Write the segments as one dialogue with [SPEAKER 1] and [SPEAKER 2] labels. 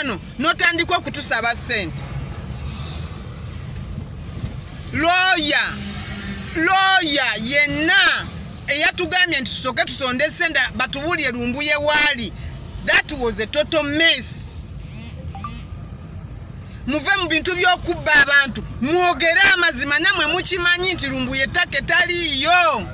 [SPEAKER 1] wano notandika okutusaba ssente. Lawyer yenna eyatugambye nti tusooke tusonde ssente batubuulire Lumbuye waali. That was a total mess. Muve mu bintu by'okubba abantu, mwogere amazima namwe mukimanyi nti Lumbuye ettaka taliiyo.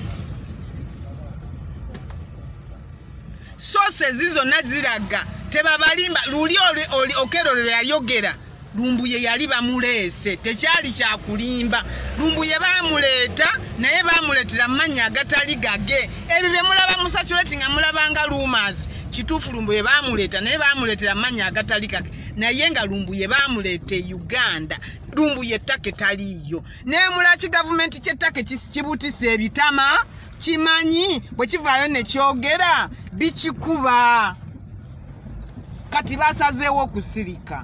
[SPEAKER 1] Sources zonna ziraga tebabalimba. Luli oli Okello yayogera Lumbuye yali bamuleese, tekyali kyakulimba. Lumbuye bamuleeta naye bamuleetera mmanyi agatali gage. Ebyo bye mulaba mu saturating nga mulabanga rumors. Kituufu Lumbuye bamuleeta naye bamuleetera mmanyi agatali gage. Naye nga Lumbuye bamuleete Uganda. Lumbuye ettaka taliiyo. Naye mulaki gavumenti ky'ettaka kibutisa ebitama kimanyi bwe kivaayo ne kyogera bikikuba. Kati basazeewo okusirika.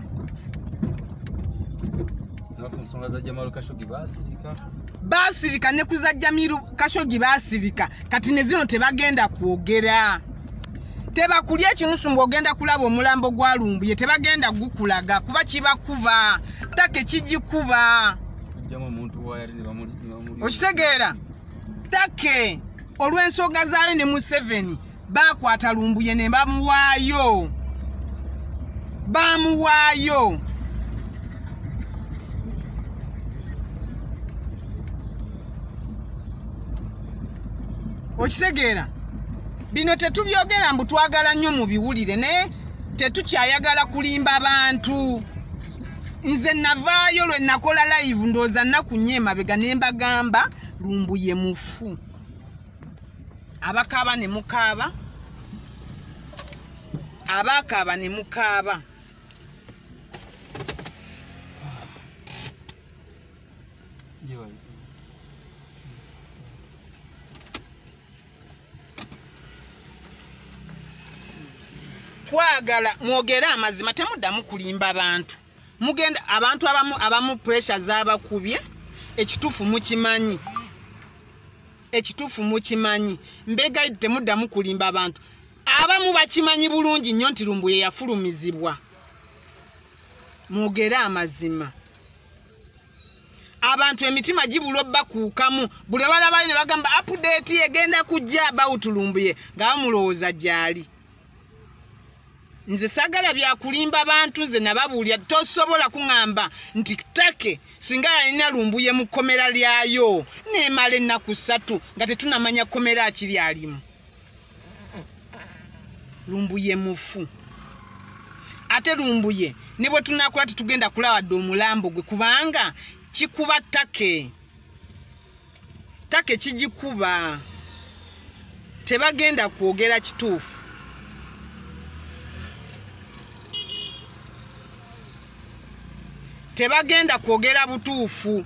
[SPEAKER 1] Basirika ne kuzajja Miru Kashogi basirika. Kati ne zino tebagenda kwogera. Tebakulya ekinusu ng'ogenda kulaba omulambo gwa Lumbuye tebagenda gukulaga kuba kibakuba. Ttaka kigikuba. Okitegeera? Ttaka olw'ensonga zaayo ne Museveni bakwata Lumbuye ne bamuwaayo. Okitegeera? Bino tetubyogera mbu twagala nnyo mu biwulire naye tetukyayagala kulimba bantu. Nze navaayo lwe nakola live ndooza nnaku nnyo emabega ne mbagamba Lumbuye mufu. Abakaaba ne mukaaba. Abakaaba ne mukaaba. Twagala mwogere amazima temuddamu kulimba abantu. Mugenda abantu abamu pressure z'abakubye ekituufu mukimanyi. Mbega temuddamu kulimba abantu. Abamu bakimanyi bulungi nnyo nti Lumbuye yafulumizibwa. Mwogere amazima. Abantu emitima gibulwa bakuukamu. Buli balaba ne bagamba update egenda kujja about Lumbuye nga bamulowooza gyali. Nze sagala bya kulimba abantu nze nababuulya tosobola kuŋŋamba nti ttake singa yalina Lumbuye mu kkomera lyayo neemala ennaku 3 nga tetunamanya kkomera akiri alimu. Lumbuye mufu. Ate Lumbuye ne bwe tunakola tetugenda kulaba dde omulambo gwe kubanga kikuba ttake. Ttake kigikuba. Tebagenda kwogera kituufu. Tebagenda kwogera butuufu.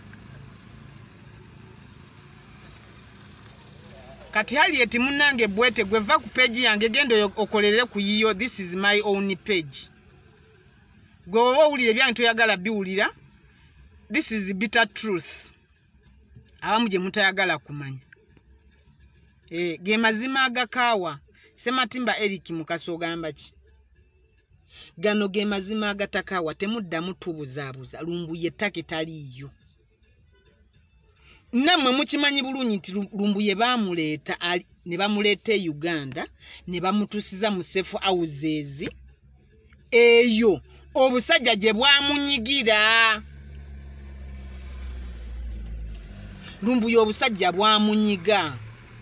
[SPEAKER 1] Kati Harriet munnange bwete gweva ku page yange genda okolere ku yiyo. This is my own page. Gwe oba owulire byange toyagala biwulira. This is bitter truth. Abamu gye mutayagala kumanya. Ge mazima agakaawa. Sematimba Eric Mukaso ogamba ki? Gano ge mazima agatakaawa temuddamu tubuzaabuza. Lumbuye ettaka taliiyo. Nammwe mukimanyi bulungi nti Lumbuye bamuleeta ne bamuleeta Uganda ne bamutusiza mu safe houses. Eyo obusajja gye bwamunyigira. Lumbuye obusajja bwamunyiga.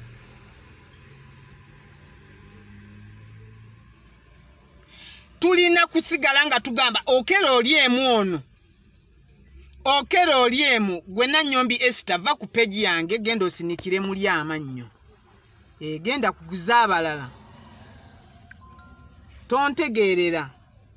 [SPEAKER 1] Tulina kusigala nga tugamba Okello olyemu ono. Okello olyemu gwe Nanyombi Esther va ku page yange genda osinikire muli amannyo. Genda kuguza abalala. Tontegeerera.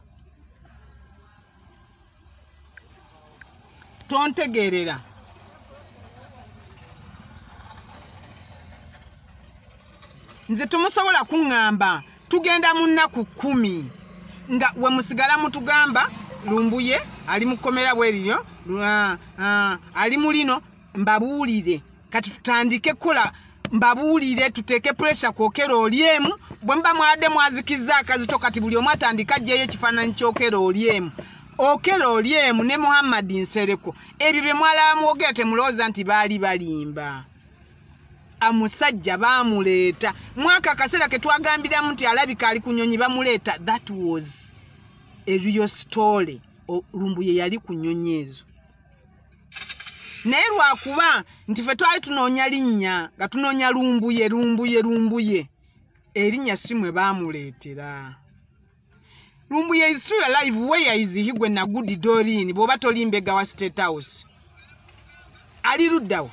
[SPEAKER 1] Nze tumusobola kuŋŋamba tugenda mu nnaku 10 nga we musigala mutugamba Lumbuye ali mu kkomera bweriyo ali mulino mbabuulire kati tutandike kola mbabuulire tuteeke pressure ku Okello Oryem bwe mba mwadde mwazikiza akazito kati buli omu atandika ajjayo ekifaananyi ky'Okello Oryem. Okello Oryem ne Muhammad Nsereko ebyo bye mwalaba mwogera temulowooza nti baali balimba. Amusajja baamuleeta mwaka akaseera ke twagambiramu nti alabika ali ku nnyonyi bamuleeta. That was a real story. Lumbuye yali ku nnyonyi ezo. Naye lwakuba nti ffe twali tunoonya linnya nga tunoonya Lumbuye erinnya si mwe baamuleetera. Lumbuye is still alive. Where is he gwe na Good Doreen bw'oba tolimbega wa State House? Ali luddawo?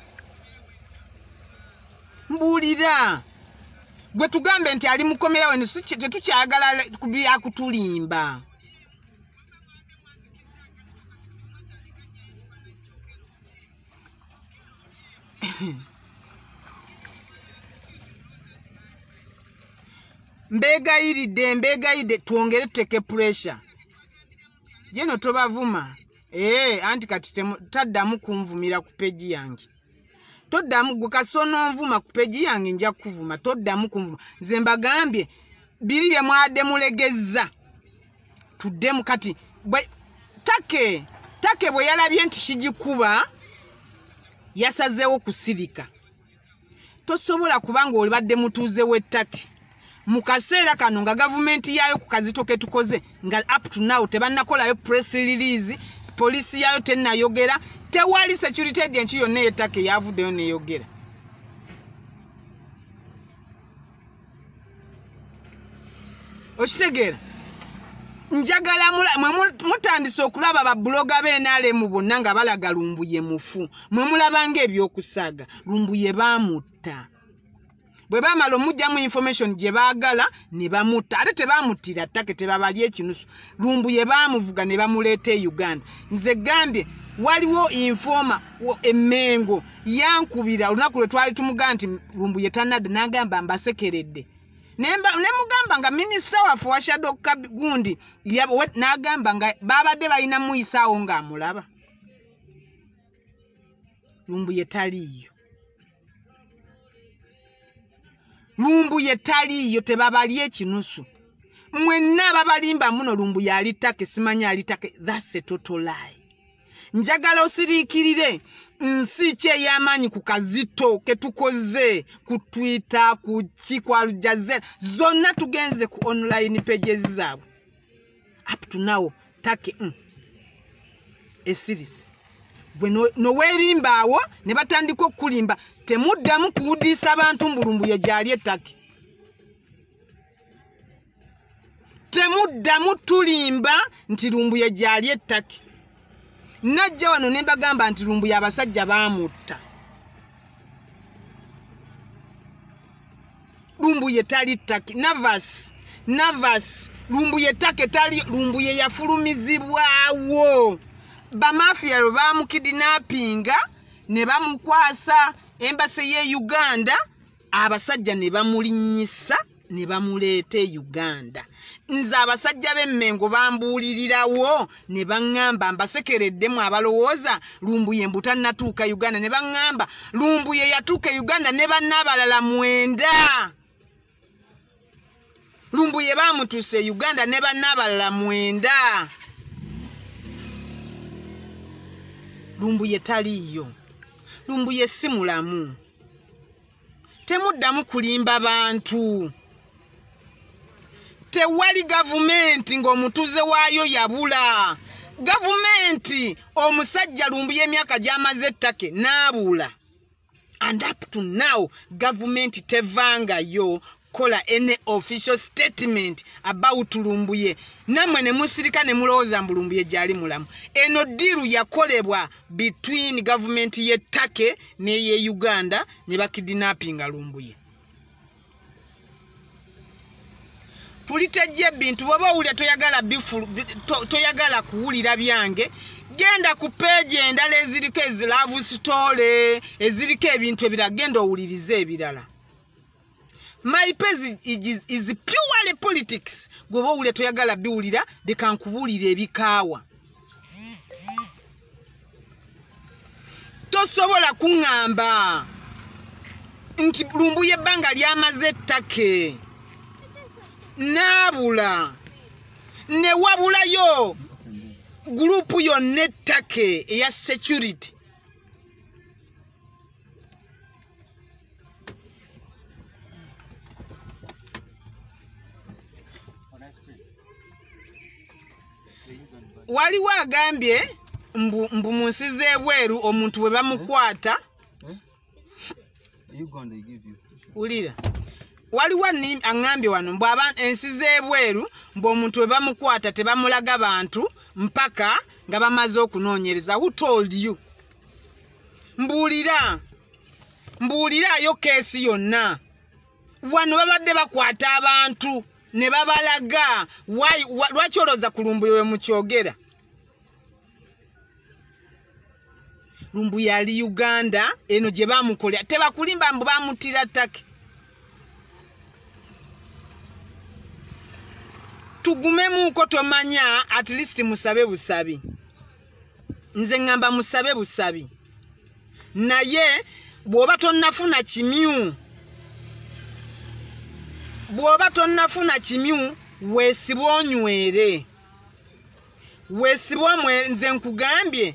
[SPEAKER 1] Mbuulira gwe tugambe nti ali mukomerawo tetukyagala byakutulimba. Mbegayiridde twongere tuteke pressure. Jeno tobavuma. Anti kati taddamu kunvumira ku peji yange. Toddamu gwe kasono nvuma ku peji yange nja kuvuma. Toddamu kunvuma. Nze mbagambye biri bye mwadde mulegezza. Tuddemu kati take bwe yalabye nti kigikuba yasazeewo kusirika. Tosobola kubanga olibadde mutuuze w'ettake. Mu kaseera kano nga gavumenti yaayo ku kazito ke tukoze nga up to now tebannakolayo press release, poliisi yaayo tennayogera, tewali security agent yonna ey'ettake yavuddeyo neyogera. Okitegeera? Njagala mutandise okulaba babbuloga b'NRM bonna nga balaga Lumbuye mufu. Mwe mulabanga ebyokusaaga. Lumbuye baamutta. Bwe baamala omujjamu information gye baagala ne bamutta. Ate tebamuttira ttake tebabali ekinusu. Lumbuye baamuvuga ne bamuleeta e Uganda. Nze gambye waliwo informa Emmengo yankubira olunaku lwe twali tumugaa nti Lumbuye tannadda n'agamba mbasekeredde. Ne mugamba nga minisita waffe wa Shadow Gundi n'agamba nga babadde balina muyisaawo ng'amulaba. Lumbuye taliiyo. Lumbuye taliiyo tebabali ekinusu. Mwenna babalimba muno Lumbuye ali ttake simanya ali ttake. That's a total lie. Njagala osiriikirire nsi ki ey'amaanyi ku kazito ke tukoze ku Twitter ku Al Jazeera zonna tugenze ku online pages zaabwe. Up to now ttake series. Bwe noweerimbaawo ne batandika okulimba temuddamu kuwudiisa abantu mbu Lumbuye gyali ettake. Temuddamu tulimba nti Lumbuye gyali ettake. Najja wano ne mbagamba nti Lumbuye abasajja baamutta. Lumbuye tali ttake. Navas. Lumbuye ttake tali. Lumbuye yafulumizibwawo. Bamafia lwe baamukidnappinga ne bamukwasa embassy y'e Uganda, abasajja ne bamulinnyisa ne bamuleeta e Uganda. Nze abasajja b'Emmengo bambuulirirawo ne baŋŋamba mbasekereddemu abalowooza Lumbuye mbu tannatuuka Uganda, ne baŋŋamba Lumbuye yatuuka Uganda ne bannaabalala 9. Lumbuye baamutuuse Uganda ne bannaabalala 9. Lumbuye taliiyo. Lumbuye si mulamu. Temuddamu kulimba bantu. Tewali gavumenti ng'omutuze waayo yabula. Gavumenti omusajja Lumbuye emyaka gy'amaze ettake n'abula. And up to now gavumenti tevangayo kola any official statement about Lumbuye. Namwe ne musirika ne mulowooza mbu Lumbuye gyali mulamu. Eno diru yakolebwa between government y'ettake n'eye Uganda ne bakidnappinga Lumbuye. Pulitejje bintu bw'oba owulira toyagala kuwulira byange, genda ku page endala eziriko love story, eziriko ebintu ebirala, genda owulirize ebirala. My page is purely politics. Gwe bowulira toyagala biwulira, leka nkubuulira ebikaawa. Tosobola kuŋŋamba nti Lumbuye ebbanga lyamaze ettake naabula ne wabulayo gurupu yonna ettake eya security. Waliwo agambye mbu mu nsi z'ebweru omuntu bwe bamukwata ulira waliwo aŋŋambye wano mbu ensi z'ebweru mbu omuntu bwe bamukwata tebamulaga bantu mpaka nga bamaze okunoonyereza. Who told you? Mbuuliraayo keesi yonna wano babadde bakwata abantu ne babalaga. Lwaki olowooza ku Lumbuye we mukyogera? Lumbuye ali Uganda eno gye bamukolera tebakulimba mbu bamutira ttake. Tugumemuuko tomanya at least musabe busabi. Nze ngamba musabe busabi. Naye bw'oba tonnafuna kimyu weesibe onywere. Nze nkugambye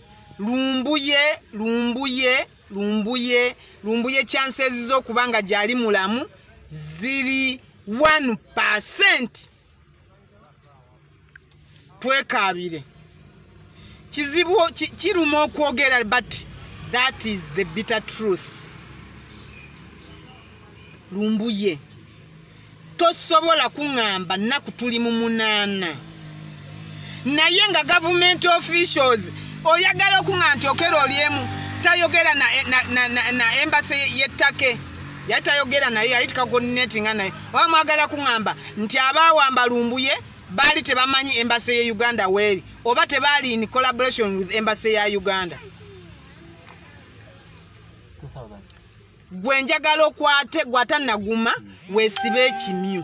[SPEAKER 1] Lumbuye chances z'okubanga gyali mulamu ziri 1%. Twekaabire kizibu kiruma okwogera, but that is the bitter truth. Lumbuye tosobola kuŋŋamba nnaku tuli mu 8 naye nga government officials oyagala okuŋŋa nti Okello Oryem tayogera na embassy y'ettake yali tayogera nayo yali tikacoordinatinga nayo. Oba mwagala kuŋŋamba nti abaawamba Lumbuye baali tebamanyi embassy ye Uganda weeri oba tebaali in collaboration with embassy ya Uganda. Gwe njagala okwate gwatanaguma weesibe ekimyu.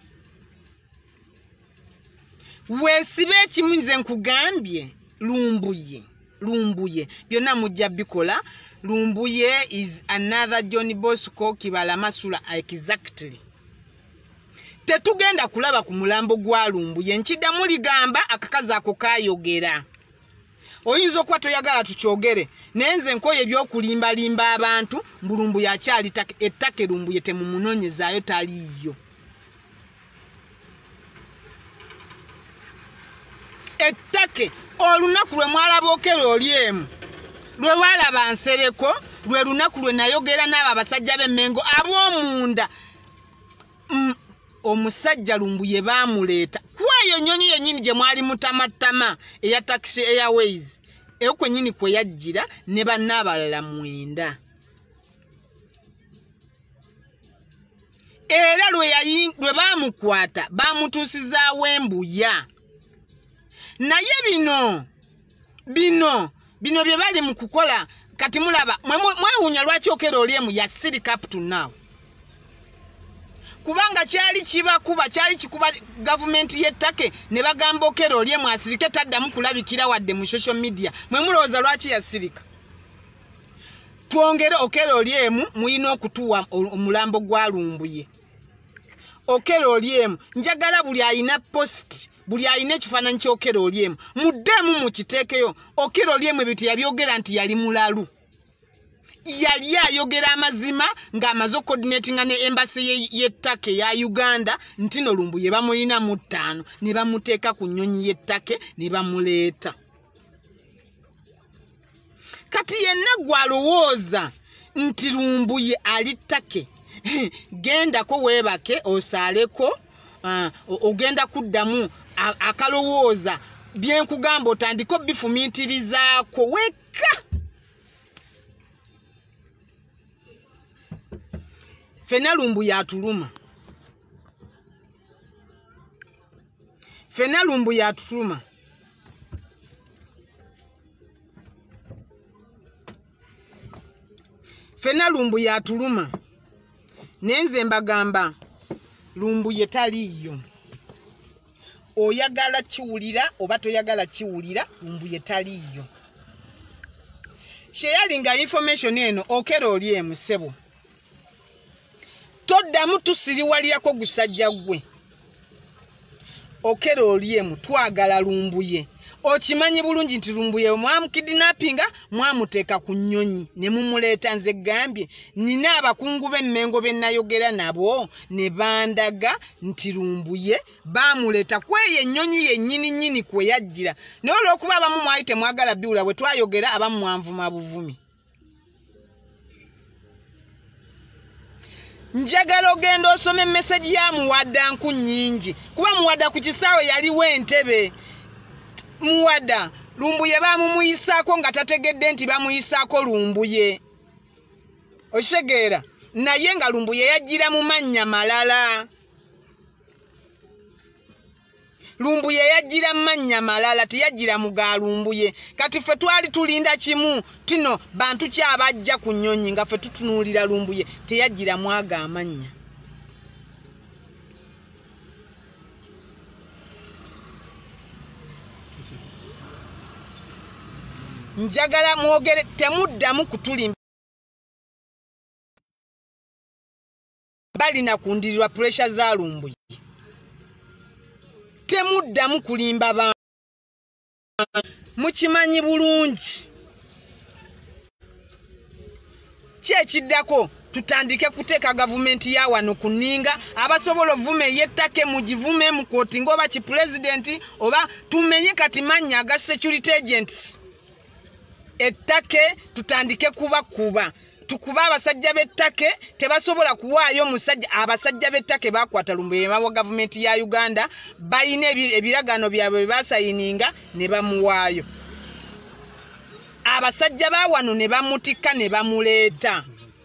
[SPEAKER 1] Nze nkugambye Lumbuye byonna mujja bikola. Lumbuye is another John Bosco Kibala Masula exactly. Tetugenda kulaba ku mulambo gwa Lumbuye nkiddamu ligamba akakazi ako kaayogera. Oyinza okuba toyagala tukyogere naye nze nkoye ebyokulimbalimba abantu mbu Lumbuye akyali ettake. Lumbuye temumunoonyezaayo taliiyo. Ettake olunaku lwe mwalaba Okello Oryem lwe walaba Nsereko lwe lunaku lwe nayogera n'abo abasajja b'Emmengo ab'omunda. Omusajja Lumbuye baamuleeta kweyo nnyonyi yennyini gye mwali mutamatama eya Taxi Airways eyo kwennyini kwe yajjira ne bannaabalala 9. Era lwe baamukwata baamutuusizaawo embuya. Naye bino bye bali mu kukola kati mulaba mwewuunya lwaki Okello Oryem yasirika up to now. Kubanga kyali kikuba gavumenti y'ettake ne bagamba Okello Oryem asirike taddamu kulabikira wadde mu social media. Mwe mulowooza lwaki yasirika? Twongere Okello Oryem muyina okutuwa omulambo gwa Lumbuye. Okello Oryem njagala buli ayina post buli ayina ekifaananyi ky'Okello Oryem muddemu mukiteekeyo. Okello Oryem ebyo teyabyogera nti yali mulalu. Yali ayogera amazima ng'amaze okucoordinatinga ne embassy y'ettake ya Uganda nti no Lumbuye bamulina mu 5 ne bamuteeka ku nnyonyi y'ettake ne bamuleeta. Kati yenna gwalowooza nti Lumbuye ali ttake gendako weebake osaaleko ogenda kuddamu akalowooza byenkugamba otandika bifumiitirizaako wekka. Fena Lumbuye atuluma. Fena Lumbuye atuluma. Fena Lumbuye atuluma. Nenze mbagamba Lumbuye taliiyo. Oyagala kiwulira oba toyagala kiwulira Lumbuye taliiyo. Sharing information eno Okello Oryem sebo. toddamu tusiriwalirako gusajja gwe Okello Oryem twagala Lumbuye okimanyi bulungi nti Lumbuye mwamukidnappinga mwamuteeka ku nnyonyi ne mumuleeta nze gambye nina abakungu b'emmengo be nayogera nabo ne bandaga nti Lumbuye baamuleeta kweyo ennyonyi yennyini nnyini kwe yajjira naye olw'okuba abamu mwali temwagala biwula bwe twayogera abamu mwanvuma buvumi njagala ogenda osome message ya Muwada nku nnyingi kuba Muwada ku kisaawe yaliwo entebe Muwada Lumbuye bamumuyisaako nga tategedde nti bamuyisaako Lumbuye okitegeera naye nga Lumbuye yajjira mu mannya malala Lumbuye yajjira mannya malala tiyajjira mu ga Lumbuye kati ffe twali tulinda kimu tino bantu kyabajja ku nnyonyi nga ffe tutunuulira Lumbuye teyajjira mwaga amannya njagala mwogere temuddamu kutulimba balina kundirirwa pressure za Lumbuye temuddamu kulimba ba mukimanyi bulungi kyekiddako tutandike kuteeka gavumenti ya wano kuninga abasobola ovume yettake mugivume mu kooti ngoba ki president oba tumenye kati mannya aga security agents ettake tutandike kuba tukuba abasajja b'ettake tebasobola kuwaayo musajja abasajja b'ettake bakwata Lumbuye wa gavumenti ya Uganda bayina ebiragano byabwe basayininga ne bamuwaayo abasajja ba wano ne bamutikka ne bamuleeta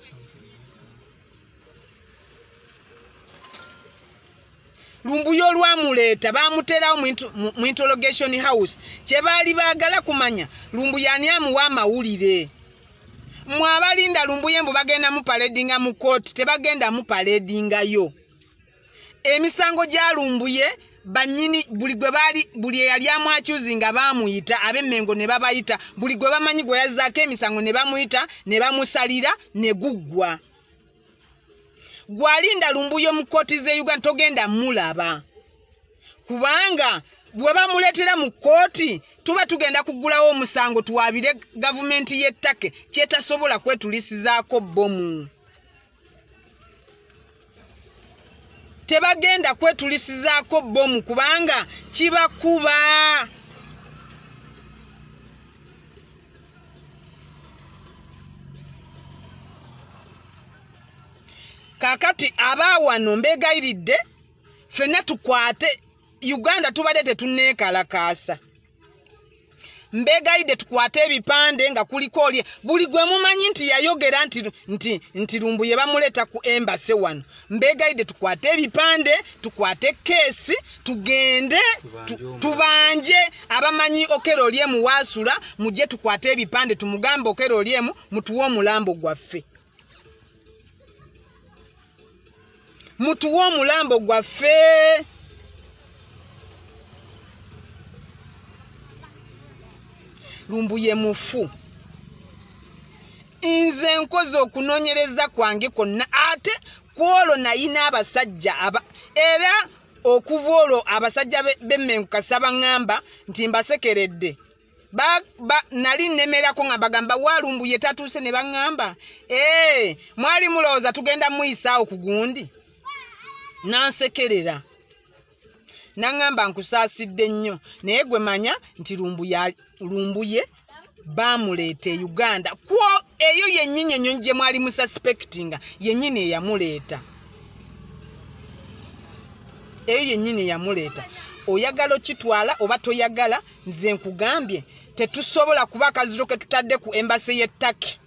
[SPEAKER 1] Lumbuye olwamuleeta bamuterawo mu interrogation house kye baali baagala kumanya Lumbuye ani amuwa amawulire mwabalinda Lumbuye mbu bagenda mu paradinga mu court tebagenda mu paradingayo emisango gya Lumbuye banyini buli yali amwakyuzinga bamuyita ab'emmengo ne babayita buli gwe bamanyi gwe yazzaako emisango ne bamuyita ne bamusalira ne guggwa gwalinda Lumbuye mu kooti ze Uganda togenda mulaba kubanga bwe bamuleetera mu kooti tuba tugenda kugulawo omusango tuwabire gavumenti y'ettake kyetasobola kwetulisizaako bomu tebagenda kwetulisizaako bomu kubanga kibakuba kakati abawano mbegayiridde fenna tukwate Uganda tubadde tetunneekalakaasa mbegayide tukwate ebipande nga kuliko oli buli gwe mumanyi nti yayogera nti Lumbuye bamuleeta ku embassy wano mbegayide tukwate ebipande tukwate keesi tugende tubanje abamanyi Okello Oryem waasula mujje tukwate ebipande tumugambe Okello Oryem mutuwe omulambo gwaffe mutuwe omulambo gwaffe Lumbuye mufu nze nkoze okunoonyereza kwange konna ate kwolwo nayina abasajja era okuva olwo abasajja b'emmengo kasaba ngamba nti mbasekeredde nali nnemerako nga bagamba wa Lumbuye tatuuse ne baŋŋamba mwali mulowooza tugenda muyisaawo ku gundi nansekerera naŋŋamba nkusaasidde nnyo naye gwe manya nti Lumbuye bamuleeta e Uganda kwo eyo yennyini ennyonyi gye mwali mususpectinga yennyini eyamuleeta oyagala okitwala oba toyagala nze nkugambye tetusobola kuba akaziro ke tutadde ku embassy y'ettake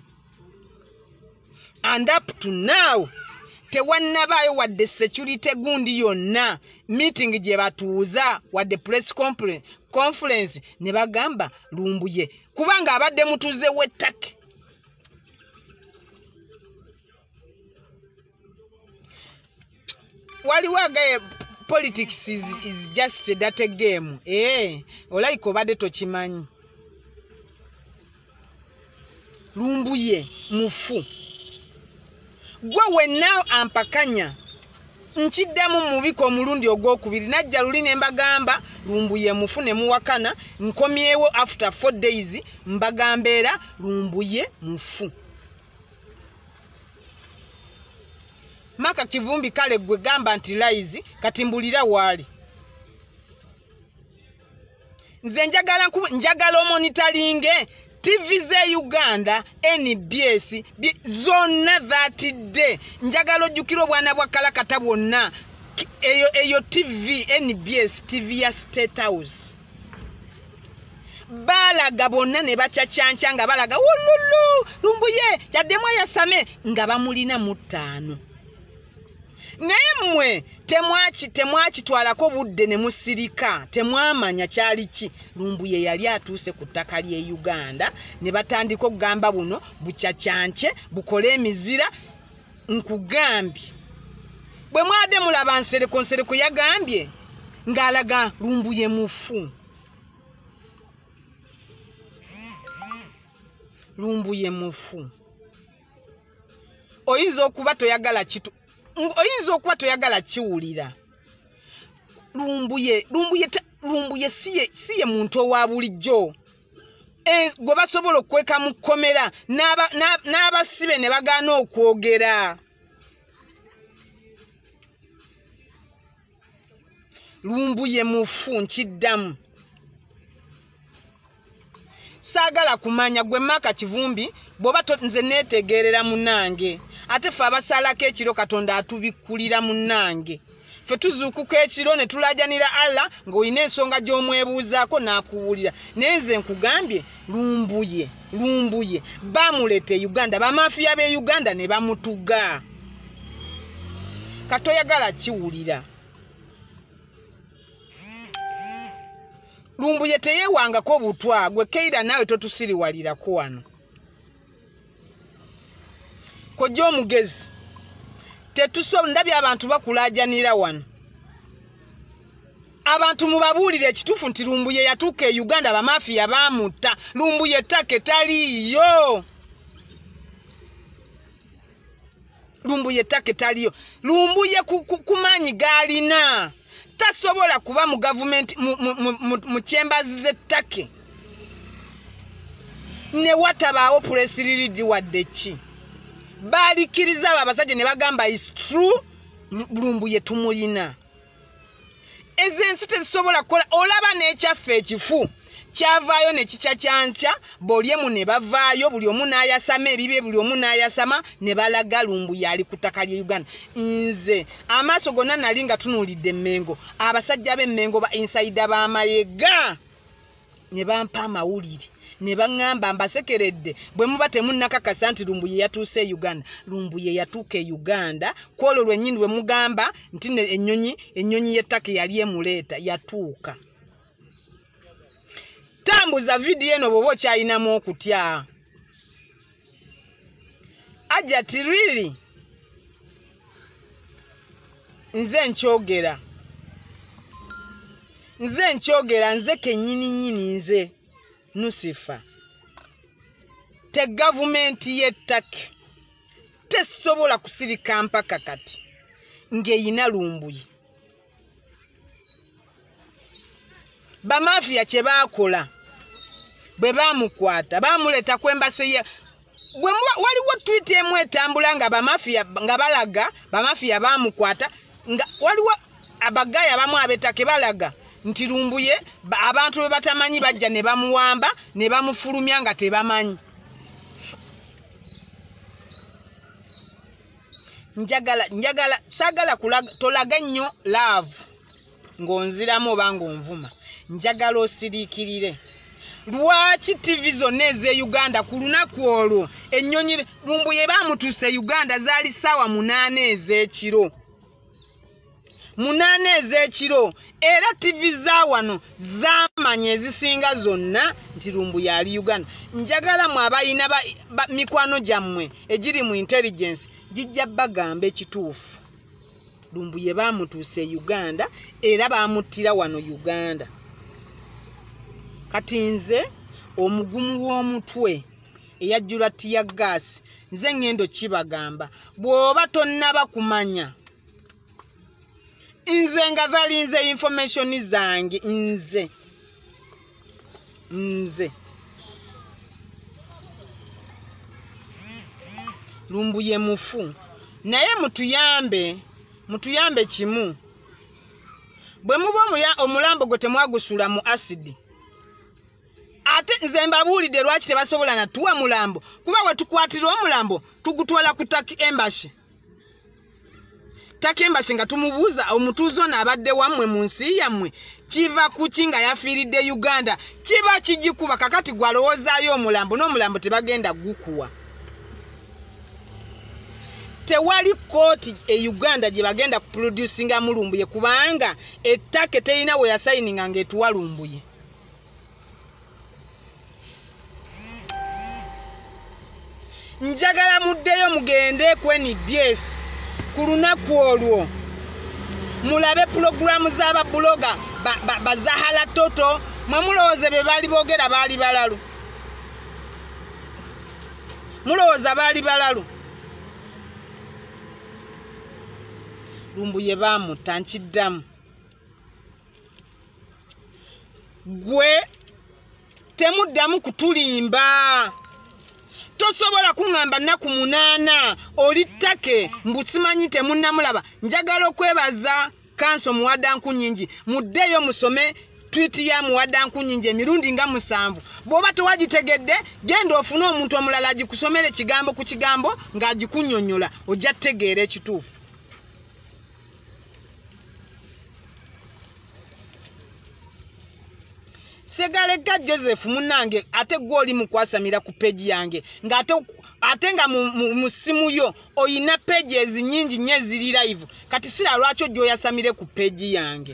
[SPEAKER 1] and up to now tewannabaayo wadde security gundi yonna meeting gye batuuza wadde press conference ne bagamba Lumbuye kubanga abadde mutuuze w'ettake waliwo agaye politics is just a dirty game olayika obadde tokimanyi Lumbuye mufu gwe wenna ampakanya nkiddamu mubiko omulundi ogwokubiri najja luli ne mbagamba Lumbuye mufu ne muwakana nkomyewo after 4 days mbagambeera Lumbuye mufu. Maka Kivumbi kale gwe gamba nti laizi kati mbulira wali. Nze njagala omonitalinge TV ze Uganda NBS zonna that day njagala ojjukira obwana bwa kalakata bwonna eyo TV NBS TV ya State House balaga bonna ne bacacyanca nga balaga wolulu Lumbuye yaddemu yasame nga bamulina mu 5 naye mmwe temwachi twalako budde ne musirika temwamanya kyali ki Lumbuye yali atuuse ku ttaka lye Uganda ne batandika okugamba buno bucacyanche bukole emizira nkugambye bwe mwade mulaba nsereko yagambye ngalaga Lumbuye mufu. Lumbuye mufu oyinza okuba toyagala kitu oyinza okuba toyagala kiwulira. Lumbuye siye muntu owa bulijjo gwe basobola okweka mu kkomera n'abasibe ne bagaana okwogera. Lumbuye mufu nkiddamu. Saagala kumanya gwe Maka Kivumbi bwoba nze neetegeerera munnange ate ffe abasalako ekiro Katonda atubikkulira munnange ffe tuzuukuka ekiro ne tulajanira Allah ng'olina ensonga gy'omwebuuzaako n'akuwulira naye nze nkugambye Lumbuye bamulete Uganda bamafiya b'e Uganda ne bamutuga katoyagala kiwulira. Lumbuye teyewangako butwa gwe Keira nawe totusiriwalirako wano. Kojja omugezi ndabye abantu bakulajanira wano. Abantu mubabuulire ekituufu nti Lumbuye yatuuka e Uganda bamafiya baamutta. Lumbuye ttake taliyo. Lumbuye ttake taliyo. Lumbuye kumaanyi gaalina. Tasobola kuba mu government mu chambers z'ettake ne watabaawo press release wadde ki baalikiriza abasajja ne bagamba is true Lumbuye tumulina. Ezensi tezisobola kukola olaba n'ekyaffe ekifu kyavaayo ne kicacyanca bolyemu ne bavaayo buli omu n'ayasama ebibe buli omu n'ayasama ne balaga Lumbuye ali ku ttaka lye Uganda. Nze amaaso gonna nali nga tunuulidde Mmengo abasajja b'Emmengo ba inside b'amayega ne bampa amawulire ne baŋŋamba mbasekeredde bwe muba temunnakakasa nti Lumbuye yatuuse e Uganda. Lumbuye yatuuka e Uganda kwolwo lwennyini lwe mugamba nti ennyonyi y'ettaka yali emuleeta yatuuka. Tambuza video eno bwoba okyalinamu okutya. Ajja tiriri nze nkyogera nze kennyini nze Nusifa te gavumenti y'ettake tesobola kusirika mpaka kati ng'eyina Lumbuye. Bamafiya kye baakola bwe baamukwata baamuleeta kwembase ye waliwo tweet emu etambula nga bamafiya nga balaga bamafiya baamukwata nga waliwo abagaya bamu ab'ettake balaga nti Lumbuye abantu be batamanyi bajja ne bamuwamba ne bamufulumya nga tebamanyi. Njagala saagala tolaga nnyo love ng'onziramu oba ng'onvuma. Njagala osiriikirire. Lwaki TV zonna ez'e Uganda ku lunaku olwo ennyonyi Lumbuye baamutuuse Uganda zaali ssaawa 8 ez'ekiro. 8 ez'ekiro era TV za wano zaamanya ezisinga zonna nti Lumbuye ali Uganda. Njagala mu abayina mikwano gyammwe egiri mu intelligence gijja bagamba ekituufu. Lumbuye baamutuuse Uganda era baamuttira wano Uganda. Kati nze omugumu w'omutwe eyajjula tiya gaasi nze ngendo kibagamba bwoba tonnaba kumanya nze nga zalinze information zange nze Lumbuye mufu naye mutuyambe kimu bwe muba omulambo gwe temwagusula mu acid ate nze mbabuulidde lwaki tebasobola natuwa mulambo kuba we tukwatira omulambo tugutwala ku Taki Embassy nga tumubuuza omutuuzo n'abadde wammwe mu nsi yammwe kiva kuki nga yafiiridde Uganda kiba kigikuba kakati gwalowoozaayo omulambo n'omulambo tebagenda gukuwa tewali kooti e Uganda gye bagenda kuproducinga mu Lumbuye kubanga ettake terina we yasayininga ng'etuwa Lumbuye njagala muddeyo mugende ku NBS ku lunaku olwo mulabe pulogulamu z'ababuloga bazahala toto mwe mulowooze be baali boogera baali balalu mulowooza baali balalu Lumbuye bamutta nkiddamu gwe temuddamu kutulimba tosobola kuŋŋamba nnaku 8 oli ttake mbusimanyi temunnamulaba njagala okwebaza kanso Muwaddanku Nnyingi muddeyo musome tweet ya Muwaddanku Nnyingi emirundi nga 7 bw'oba tewagitegedde genda ofune omuntu omulala agikusomera ekigambo ku kigambo ng'agikunnyonnyola ojja kutegeera ekituufu Segalega Joseph munange ate gwoli mukwasamira ku page yange nga ate nga mu simu yo oyina pages nyingi nnyo ziri live kati sira lwaki ojjo yasamire ku page yange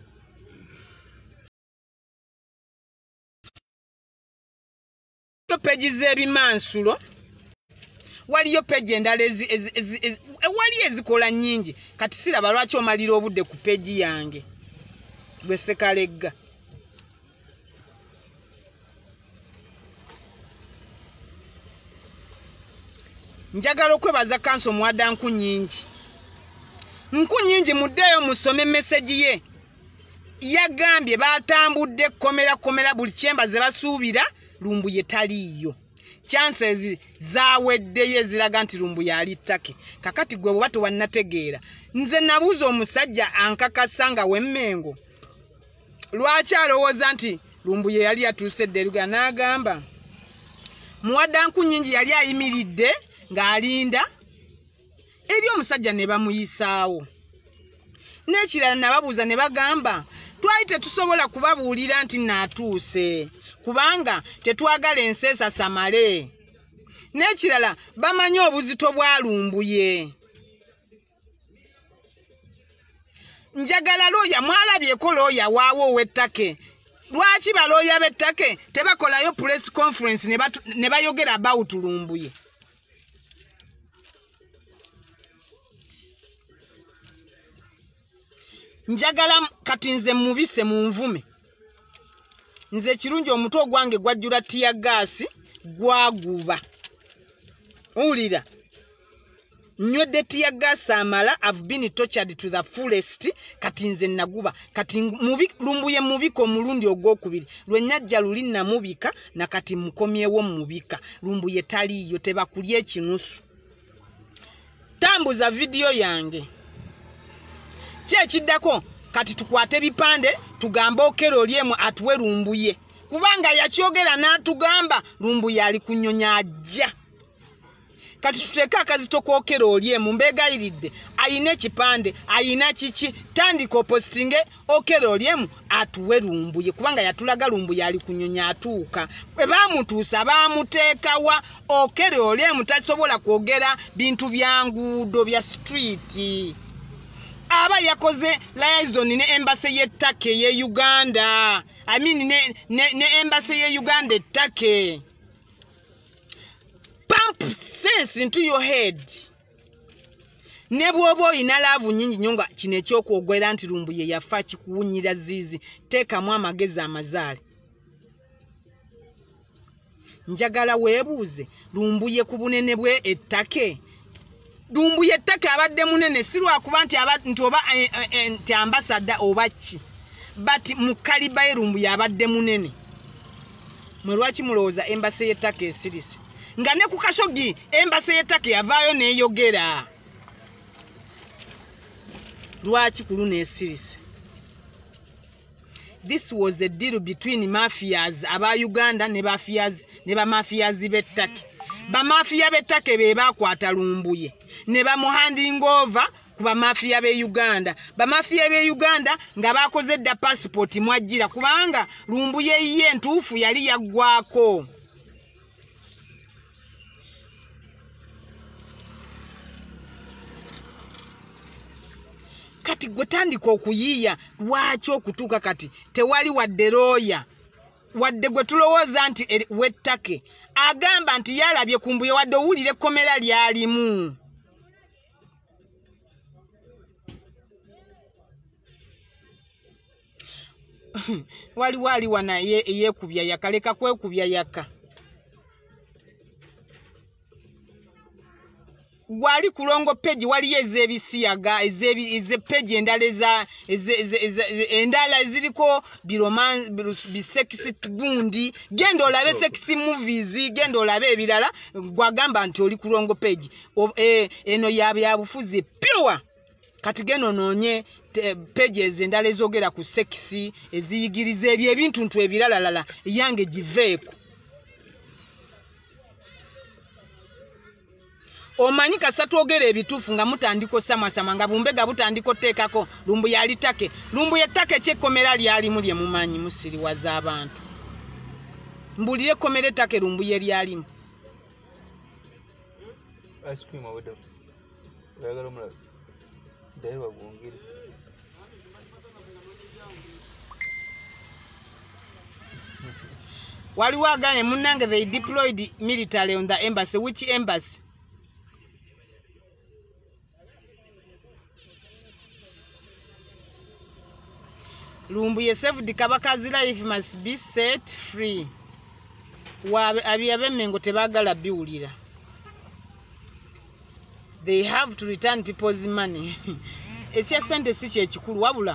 [SPEAKER 1] page z'ebimansulo waliyo page endala wali ezikola nnyingi kati sira lwaki omalira obudde ku page yange gwe Sekalega njagala okwebaza kanso Muwaddanku Nnyingi Nnyingi muddeyo musome message ye yagambye batambudde komera buli kyemba ze basuubira Lumbuye taliyo chances zaweddeyo ziraga nti Lumbuye ali ttake kakati gwe bwe wannategeera nze nabuuza omusajja ankakasa nga wemmengo lwaki alowooza nti Lumbuye yali atuuse edderuga n'agamba Muwaddanku Nnyingi yali ayimiridde ng'alinda eri omusajja ne bamuyisaawo n'ekirala nababuuza ne bagamba twali tetusobola kubabuulira nti naatuuse kubanga tetwagala enseesa samale n'ekirala bamanyi obuzito bwa Lumbuye njagala looya mwalabyeko looya waawo ow'ettake lwaki balooya b'ettake tebakolayo press conference ne bayogera about Lumbuye njagala kati nze mubise mu nvume nze kirungi omutwe gwange gwajjula tear gas gwaguba ulira nywedde tear gas amala I've been tortured to the fullest kati nze naguba kati Lumbuye mubiko omulundi ogwokubiri lwennyajja luli namubika na kati mukomyewo mubika Lumbuye taliyo tebakulya ekinusu tambuza video yange kyekiddako kati tukwate bipande tugambe okero lyemu atuwe Lumbuye kubanga yakyogera n'atugamba Lumbuye ali kunyonya ajja kati tuteeka akazito kookero lyemu mbegayiridde ayina ekipande ayina kiki tandika opostinge okero lyemu atuwe Lumbuye kubanga yatulaga Lumbuye ali kunyonya atuuka bwe baamutuusa baamuteekawa okero lyemu tasobola kwogera bintu bya nguudo bya street aba yakoze liaison ne embassy y'ettake ye Uganda ne embassy ye Uganda ettake pump sense into your head ne bwoba oyina laavu nnyingi nnyo nga kino ekyokwogera nti Lumbuye yafa kikuwunyira ziizi teekamu amagezi amazaale njagala weebuuze Lumbuye ku bunene bwe ettake. Lumbuye ettake abadde munene si lwakuba nti oba nti ambasada oba ki. But mu kaliba ye Lumbuye abadde munene. Mwe lwaki mulowooza embase y'ettake esirise? Nga ne ku Kashogi embase y'ettake yavaayo n'eyogera. Lwaki ku luno esirise? This was a deal between mafias aba Uganda ne ba mafias b'ettake. Ba mafia b'ettake be bakwata Lumbuye ne bamuhanding over ku ba mafia be Uganda. Ba mafia be Uganda nga bakoze dda passport mwajjira kubanga Lumbuye ye ntuufu yali yaggwako. Kati gwe tandika okuyiiya lwaki okutuuka kati tewali wadde looya wadde gwe tulowooza nti wettake agamba nti yalabye ku Lumbuye wadde owulire ekkomera lyalimu. wali wana yeekubya yaka leka kwekubya yaka. Gwali kulongo page waliyo ez'ebisiyaga ez'epage endala endala ziriko bisexy gundi genda olabe sexy movies genda olabe ebirala gwagamba nti oli kulongo page eno yabufuzi pure. Kati geno noonye pages endala ezogera ku sexy eziyigiriza ebyo ebintu ntu ebiralalala yange giveeko. Omanyi kasatu ogera ebituufu nga mutandiko samasama nga bumbega butandiko teekako Lumbuye ali ttake. Lumbuye ettake kyekkomera lyalimu lye mumanyi musiriwaza abantu. Mbulire ekkomera ettake Lumbuye lyalimu.
[SPEAKER 2] Ice cream awedde. Oyagala omulala. Ddayo bagwongere.
[SPEAKER 1] Waliwo aganye munnange they deployed military on the embassy. Which embassy? Lumbuye saved Kabaka's life must be set free. Abyabemmengo tebagala biwulira. They have to return people's money. Ekya sente si kyekikulu wabula.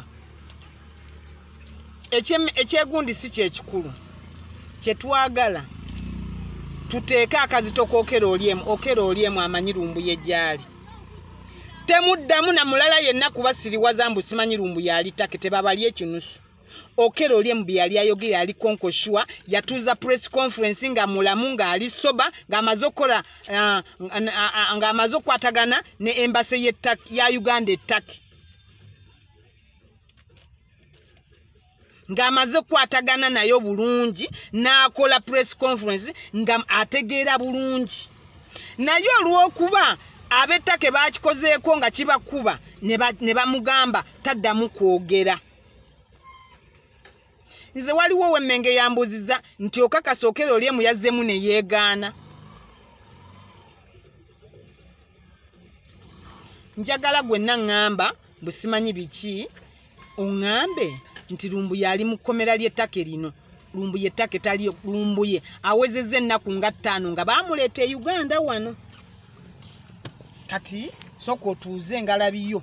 [SPEAKER 1] Ekyegundi si kyekikulu. Kyetwagala tuteeke akazito kookera olyemu amanyi Lumbuye gyali. Temuddamu na mulala yenna kubasiriwaza mbu simanyi Lumbuye ali ttake tebabali ekinusu. Okero olyemu bye yali ayogera ali konkoshwa yatuuza press conference nga mulamu nga ali soba nga amaze okukola nga amaze okukwatagana ne embassy ya Uganda ettake. Nga amaze okukwatagana nayo bulungi n'akola press conference nga ategeera bulungi. Naye olw'okuba ab'ettake bakikozeeko nga kibakuba ne bamugamba taddamu kwogera. Nze waliwo wemmenge yambuziza nti okakasa Okero olyemu yazzemu ne yeegaana. Njagala gwenna ŋŋamba busimanyi biki oŋŋambe nti Lumbuye ali mu kkomera ly'ettake lino. Lumbuye ettake tali Lumbuye awezezza ennaku nga 5 nga baamuleeta e Uganda wano. Kati soko otuuze ngalabiyo.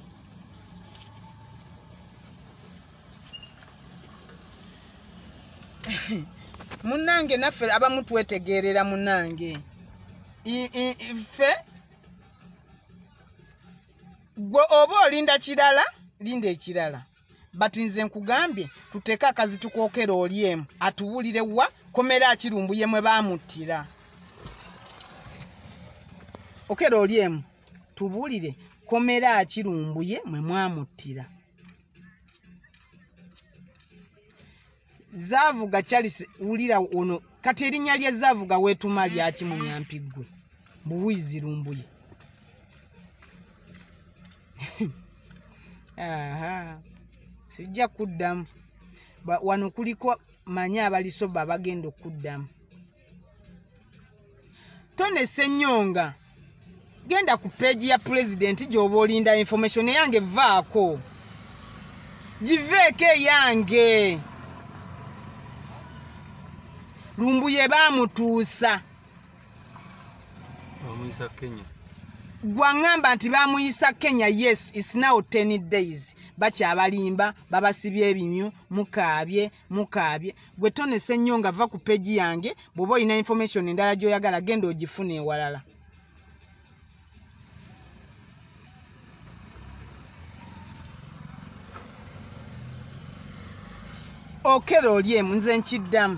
[SPEAKER 1] Munange naffe abamu twetegeerera munange. Ffe gwe oba olinda kirala linda ekirala. Bati nze nkugambye tuteeke akazito kookera olyemu atubulire wa komera ki Lumbuye mwe baamuttira. Okera olyemu tubulire komera ki Lumbuye mwe mwamuttira. Zaavuga Charles ulira ono kati erinnya lya Zaavuga weetuma lyaki mu Nyampigwe Buwizi Lumbuye. Aha sijja kuddamu wano kuliko manya abalisoba bagenda okuddamu. Tone Ssenyonga genda ku page ya president gy'oba olinda information yange vaako giveeko yange. Lumbuye baamutuusa
[SPEAKER 2] bamuyisa Kenya
[SPEAKER 1] gwangamba nti bamuyisa Kenya. Yes, it's now 10 days. Bakyabalimba babasibye ebimyu mukaabye gwe tonese nnyo nga va ku peji yange bw'oba olina information endala gy'oyagala genda ogifuna ewalala. Okero olyemu nze nkiddamu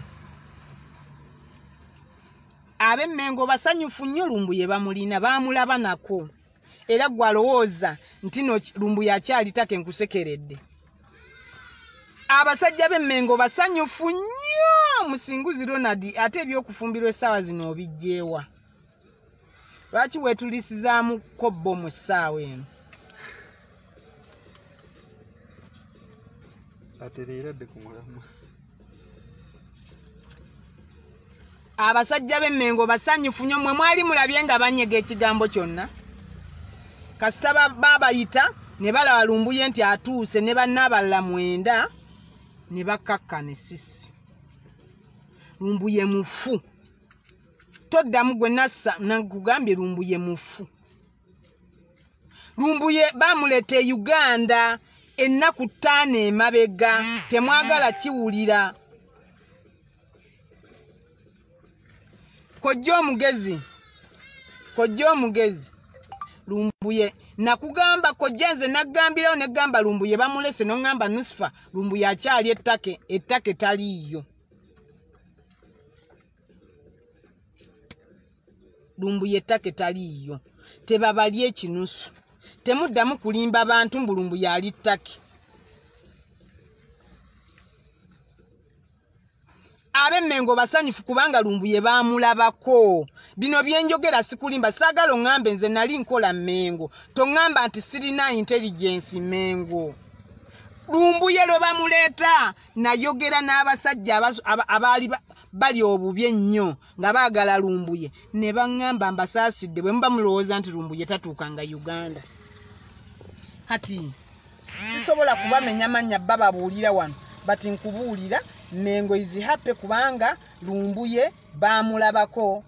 [SPEAKER 1] ab'Emmengo basanyufu nnyo Lumbuye bamulina baamulaba nako era gwalowooza nti no Lumbuye akyali take nkusekeredde. Abasajja b'Emmengo basanyufu nnyo Musinguzi Ronald ate ebyokufumbirwa essaawa zino obijjeewa. Lwaki weetulisizaamu kobbo mu ssaawa eno?
[SPEAKER 2] atereeradde ku mulamwa.
[SPEAKER 1] Abasajja b'Emmengo basanyufu nnyo. Mwe mwali mulabye nga banyega ekigambo kyonna kasita baabayita ne balaba Lumbuye nti atuuse ne bannaabalala 9 ne bakkakkana essisi. Lumbuye mufu. Toddamu gwe nassa nakugambye Lumbuye mufu. Lumbuye baamuleeta e Uganda ennaku 5 emabega temwagala kiwulira. Kojja omugezi Lumbuye nakugamba kojja nze naggambirawo ne gamba Lumbuye bamulese n'ongamba Nusifa Lumbuye akyali ettake taliiyo. Lumbuye ettake taliiyo. Tebabali ekinusu. Temuddamu kulimba bantu mbu Lumbuye ali ttake. Ab'Emmengo basanyufu kubanga Lumbuye baamulabako. Bino byenjogera sikulimba saagala oŋŋambe nze nali nkola Mmengo. Toŋŋamba nti sirina intelligence Mmengo. Lumbuye lwe bamuleeta nayogera n'abasajja abaali bali obubi ennyo nga baagala Lumbuye ne baŋŋamba mbasaasidde bwe muba mulowooza nti Lumbuye tatuukanga Uganda. Kati sisobola kubamenya mannya bababuulira wano bati nkubuulira Mmengo is happy kubanga Lumbuye baamulabako.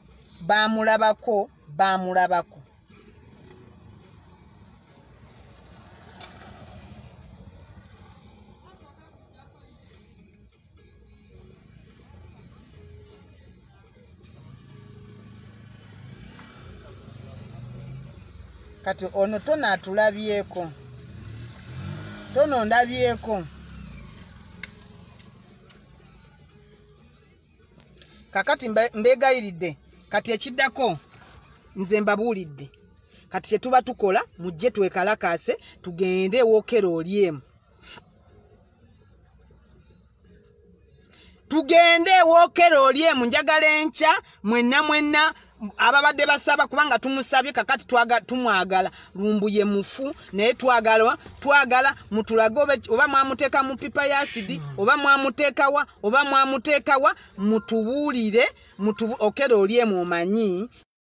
[SPEAKER 1] Kati ono tono atulabyeko. Tono ndabyeko. Kakati mbegayiridde kati ekiddako nze mbabuulidde kati kye tuba tukola mujje twekalakaase tugende Okero olyemu. Tugende Okero olyemu njagala enkya mwenna ababadde basaba kubanga tumusabye kakati tumwagala Lumbuye mufu naye twagala mutulaga oba mwamuteeka mu pipa ya acid oba mwamuteekawa mutubuulire Okero olyemu omanyi